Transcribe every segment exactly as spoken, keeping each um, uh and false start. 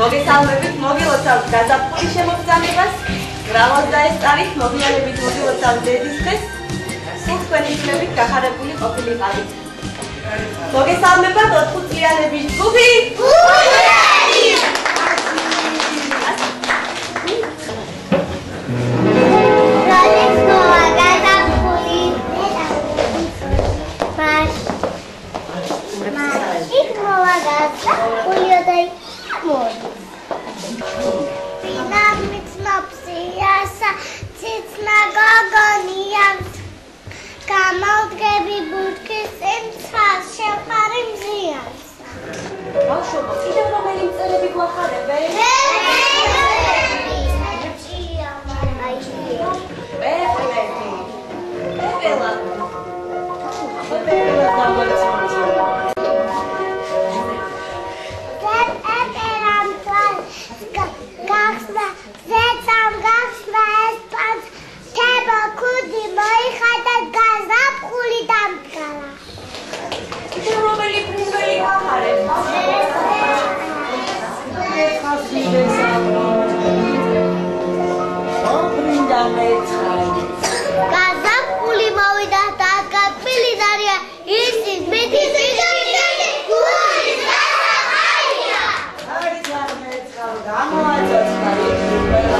მოგესალმებით, მოგილოცავთ გაზაფხულის შემოგზავნებას. გრალოს და ეს არის მოგვიანებით მოგილოცავთ დედის დღეს. სულ თქვენი შვილებით გახარებული ყოფილიყავით. მოგესალმებათ ოთხწლიანების ჯგუფი. გამავდგები ბუდკის იმცას შეყარი მზიანს. ბავშვებო, კიდევ რომელი მწერები გვახარებენ? პეპელეთი. პეპელა. პეპელა გამოიწვია. პეპელამ გახსნა, ზეცამ გახსნა ეს პანს. თება ქუდი მოიხადა გაზაფხული დამდგარა. კიდევ რომელი პრინცელი გვახარებენ? გაზაფხული მოვიდა და გაფილი დარია ისი მეტი ძიძინი გულის გასახარია. აი ძარმეცხა გამოაწოცხა ისი ყველა.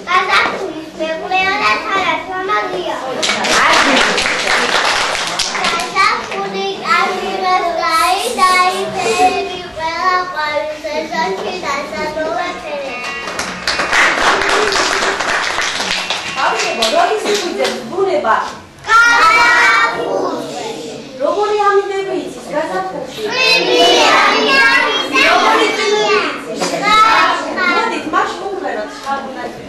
გაზაფხულის მეღვეო და თანათმამაგია. გაზაფხული კაციმას გაიდაიფერი ყველა ყვავის სეზონში დასადოვაფერე. ბავშვებო, როდის იგრძელს ბუნება? გაზაფხულში. როგორი ამიდები იცის გაზაფხულში? როგორი მოდით, მას ვუმღეროთ შხაბუნაძე.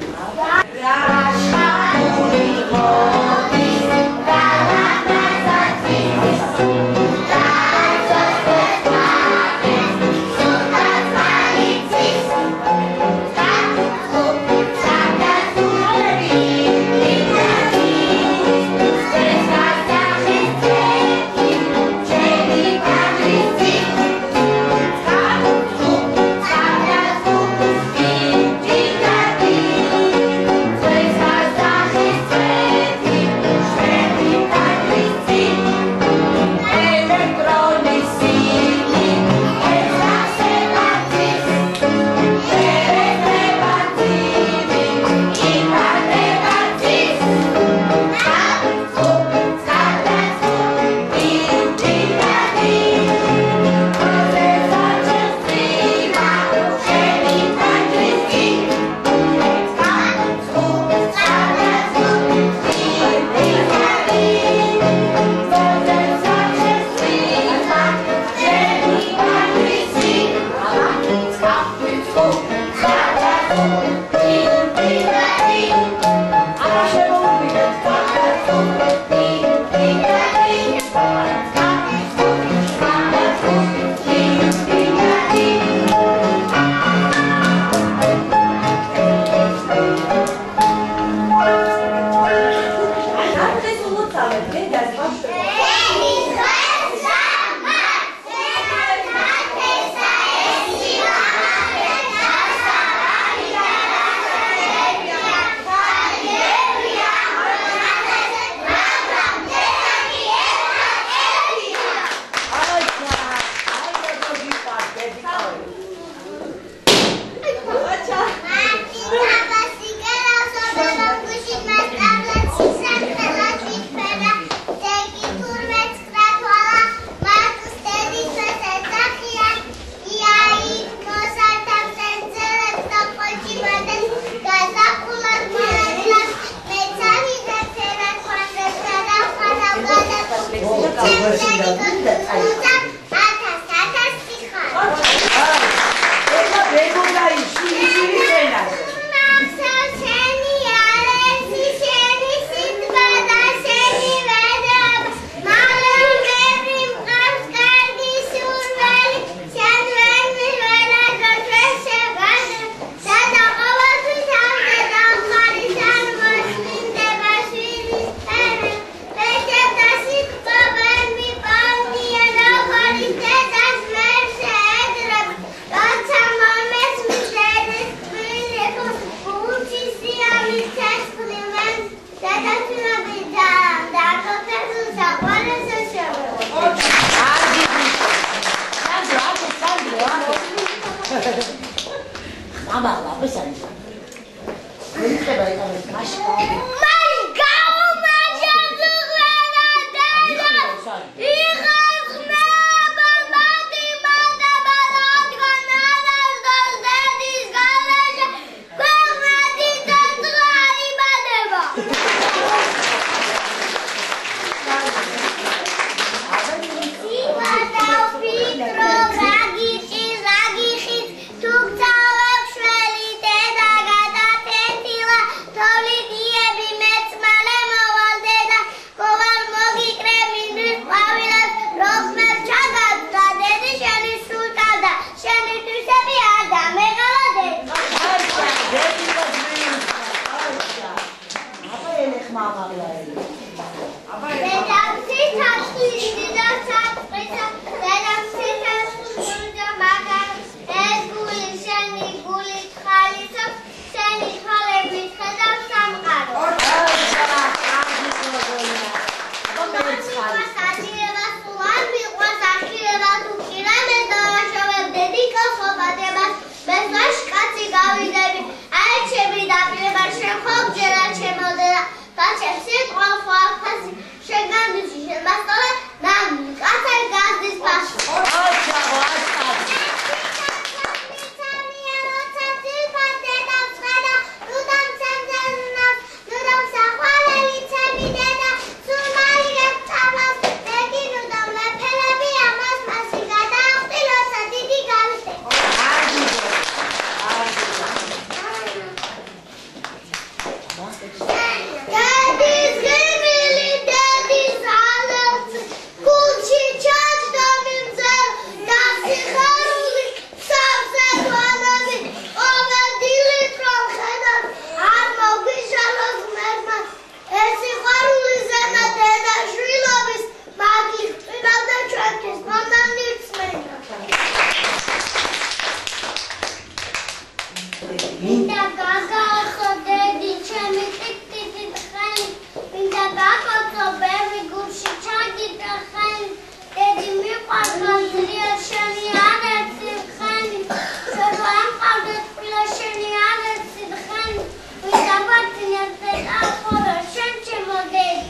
Thank you. მინდა გაგახო დედი ჩემი ტიკ-ტიკი ხანი მინდა გაგოწო ბევრი გულში ჩაგიტახანი დედი მიყვარხო ძლიერ შენი არაცი ხანი შორო ამყავდეთ ყვილა შენი არაცი ხანი მინდა ვარწინეთ ზედახორო შენ ჩემო დედი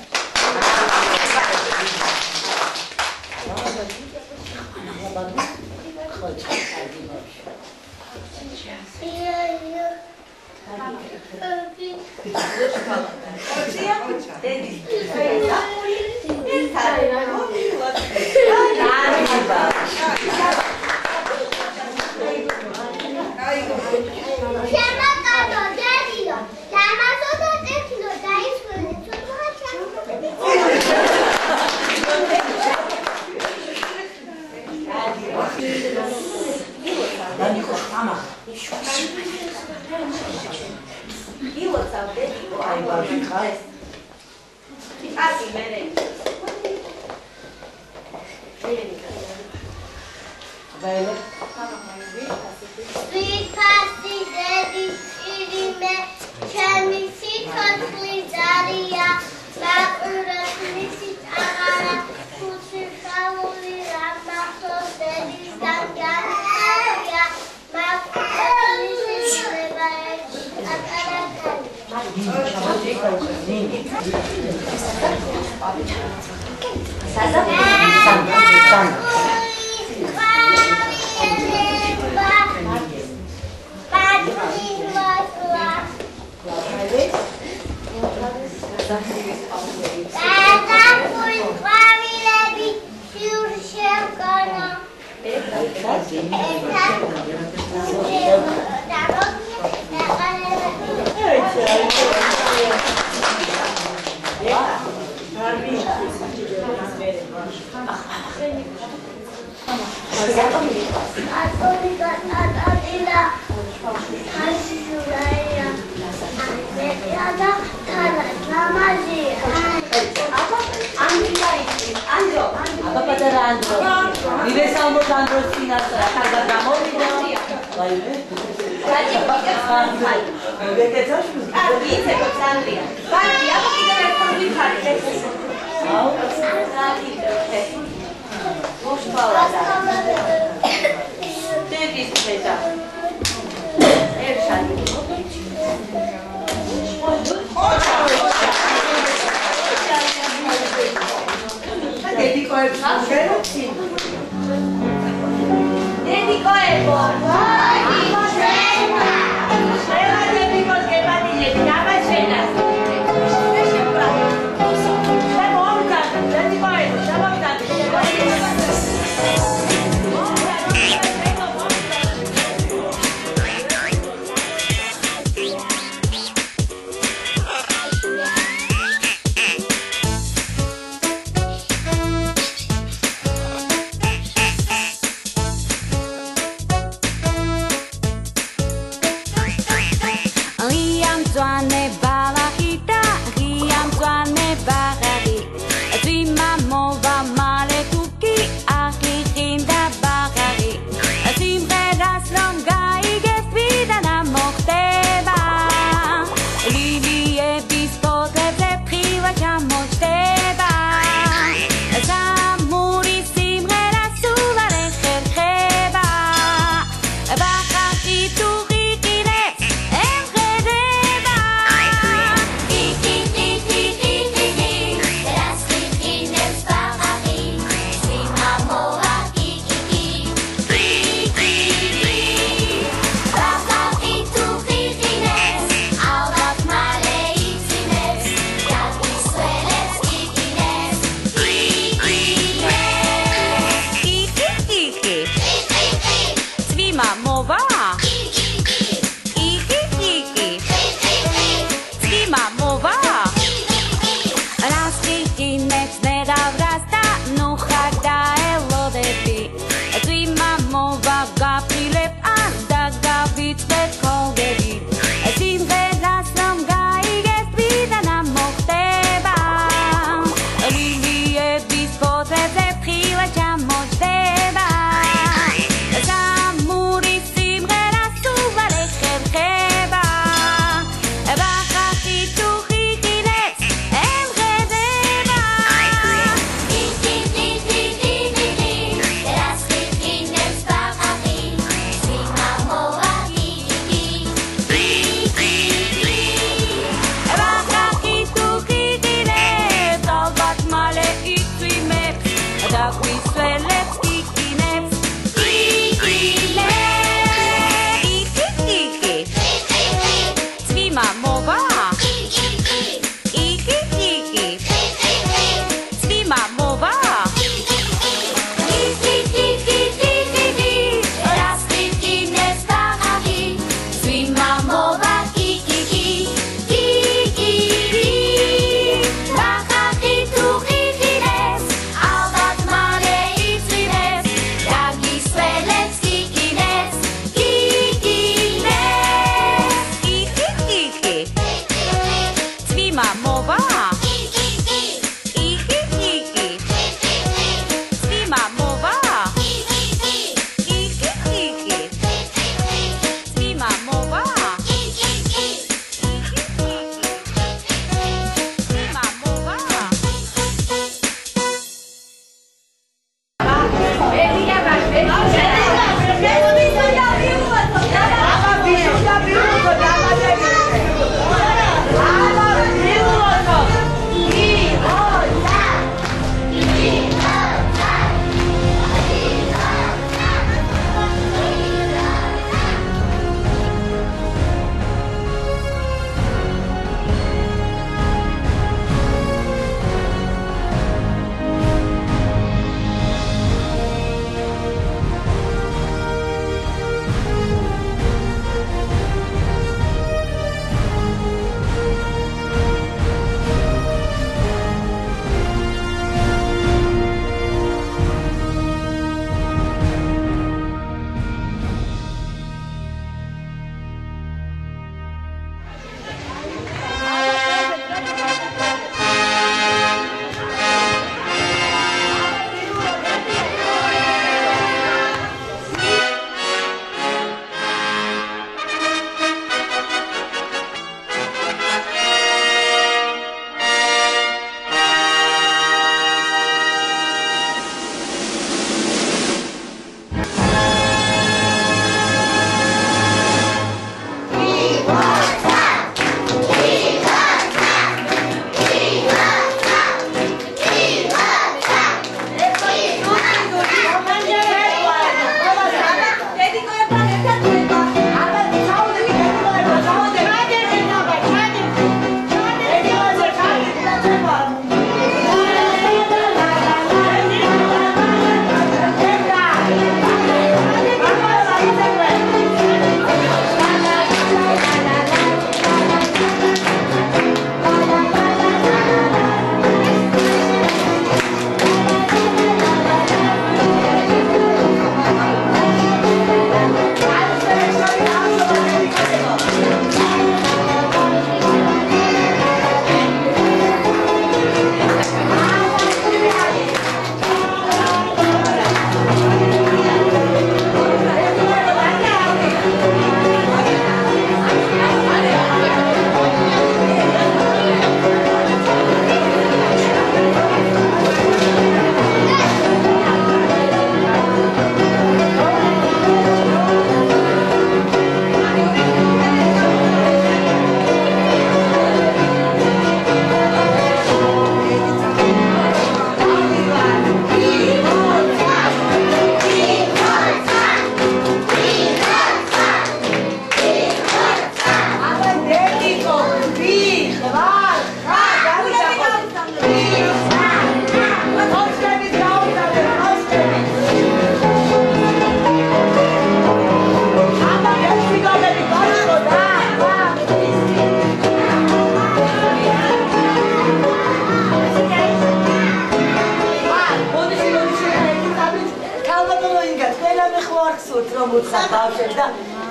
Sweet-pasti daddy, irime, chami sitotli daria, makuras misit agara, kusir kavuli ramakos daddy sangaria, makuras misit levae, agara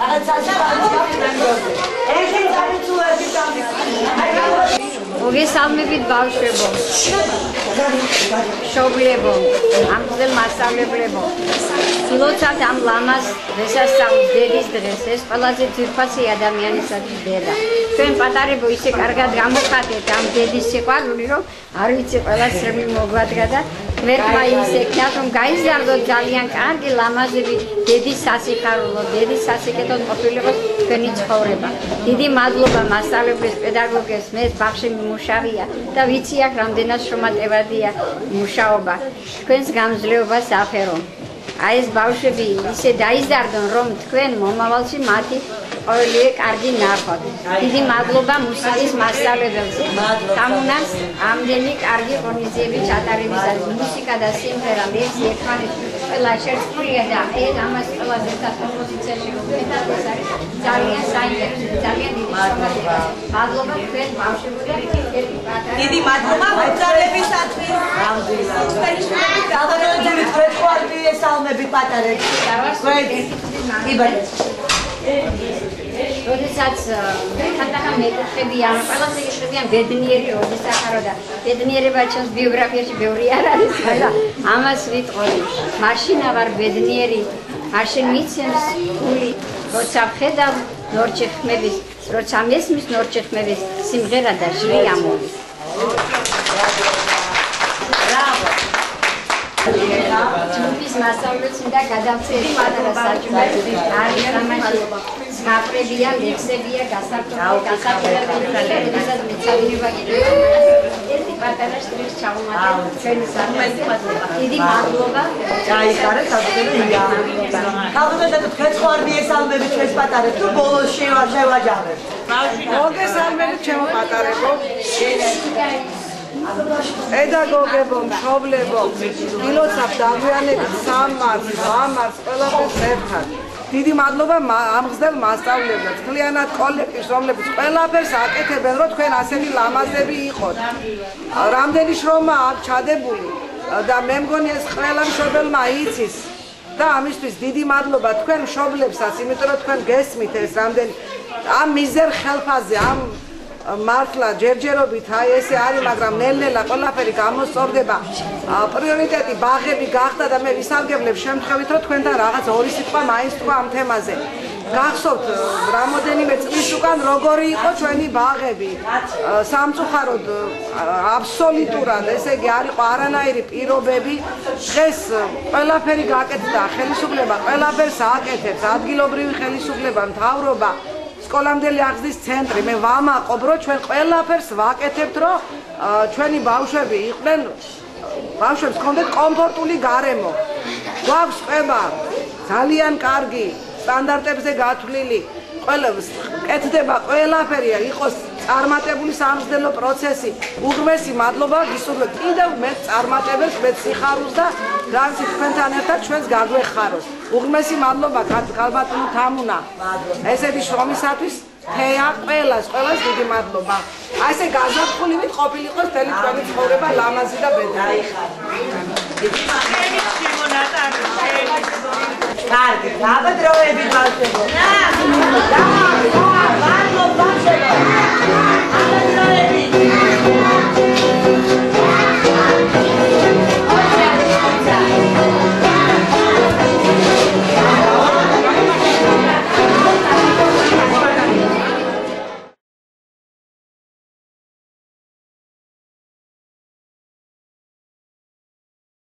მოგესალმებით ბავშვებო, მშობლებო, ამგზელ მასწავლებლებო. ვილოცავთ ამ ლამაზ დღესასწაულს, დედის დღეს. ეს ყველაზე ძვირფასი ადამიანისათვის დედა. ჩვენ პატარებო ისე კარგად გამოხატეთ ამ დედის სიყვარული, რომ არ ვიცი ყველას რემი მოგვადგა და მერტმა ის ეკნათ, რომ გაიზარდოთ ძალიან კარგი ლამაზები დედის სასიხარულო, დედის სასიკეთოდ ყოფილიყოს თქვენი ცხოვრება. დიდი მადლობა მასწავლებლის, პედაგოგებს, მე ბავშვი მუშავია და ვიცი აქ რამდენად შრომატევადია მუშაობა. თქვენს გამძლეობას აფერო. აი ეს ბავშვები ისე დაიზარდონ, რომ თქვენ მომავალში მათი ყოველივე კარგი ნახოთ. დიდი მადლობა მუსიკის მასწავლებელს. გამუნას ამდენი კარგი ღონისძიების ჩატარებისას. მუსიკა და სიმღერა ლექსი ერთმანეთს ყველა შერწყმულია და ეს ამას ყველას ერთად კომპოზიციაში ვუყენებთ. ეს არის ძალიან საინტერესო, ძალიან დიდი შრომატევა. მადლობა თქვენ ბავშვებო და ერთი პატარა. დიდი მადლობა მოწარებისათვის. ალბათობით ფრეთხვარდი ესალმები პატარებს. როდესაც ხანდახან მეკითხებიან, ყველას ეკითხებიან ბედნიერი როდის ახარო და ბედნიერება ჩვენს ბიოგრაფიაში ბევრი არ არის, და ამას ვიტყოდი. მაშინა ვარ ბედნიერი, მაშინ მიცემს გული, როცა ვხედავ ნორჩეხმების, როცა მესმის ნორჩეხმების სიმღერა და ჟრი ამოვი. ჯგუფის მასწავლებლებს მინდა გადავწერთ პატარა საჭმელს, არის ამაში ზღაპრებია, ლექსებია, გასაფრთხილებელი, როდესაც მეცადინება კიდევ ერთი პატარა შტრიქს ჩავუმატებ ჩვენი საქმეზე. დიდი მადლობა. გაიხარეთ საბუთებია. ალბათობით ფრეთხვარდი ესალმები ჩვენს პატარებს თუ ბოლოს შევაჯამებ. მოგესალმებით ჩემო პატარებო. პედაგოგებო, მშობლებო, ვილოცავთ დაგვიანებით სამ მარს, რვა მარს, ყველაფერს ერთად. დიდი მადლობა ამგზელ მასწავლებლებს, მთლიანად კოლექტივს, რომლებიც ყველაფერს აკეთებენ, რომ თქვენ ასეთი ლამაზები იყოთ. რამდენი შრომა აქვს ჩადებული და მე მგონი ეს ყველა მშობელმა იცის. და ამისთვის დიდი მადლობა თქვენ მშობლებსაც, იმიტომ რომ თქვენ გესმით ეს რამდენი ამ მიზერ ხელფაზე, ამ მართლა ჯერჯერობით აი ესე არის, მაგრამ ნელ-ნელა ყველაფერი გამოსწორდება. პრიორიტეტი ბაღები გახდა და მე ვისარგებლებ შემთხვევით, რომ თქვენთან რაღაც ორი სიტყვა მაინც თქვა ამ თემაზე. გახსოვთ რამოდენიმე წლის უკან როგორი იყო ჩვენი ბაღები. სამწუხაროდ აბსოლუტურად, ესე იგი არ იყო არანაირი პირობები. დღეს ყველაფერი გაკეთდა, ხელისუფლება ყველაფერს აკეთებს, ადგილობრივი ხელისუფლება, მთავრობა, სკოლამდელი აღზრდის ცენტრი. მე ვამაყობ, რომ ჩვენ ყველაფერს ვაკეთებთ, რომ ჩვენი ბავშვები იყვნენ, ბავშვებს ჰქონდეთ კომფორტული გარემო. გვაქვს ყება ძალიან კარგი, სტანდარტებზე გათვლილი, ყველას კეთდება ყველაფერია, იყოს წარმატებული სამგზელო პროცესი. უღრმესი მადლობა გისურვებთ კიდევ მე წარმატებებს, მე სიხარულს და რაღაცი თქვენთან ერთად ჩვენს გაგვეხაროს. უღრმესი მადლობა ქალბატონო თამუნა. ესეთი შრომისათვის თეა ყველას, ყველას დიდი მადლობა. აი ესე გაზაფხულივით ყოფილიყოს მთელი თქვენი ცხოვრება ლამაზი და ბედნიერი. კარგი, დაბადროებით ბავშვებო.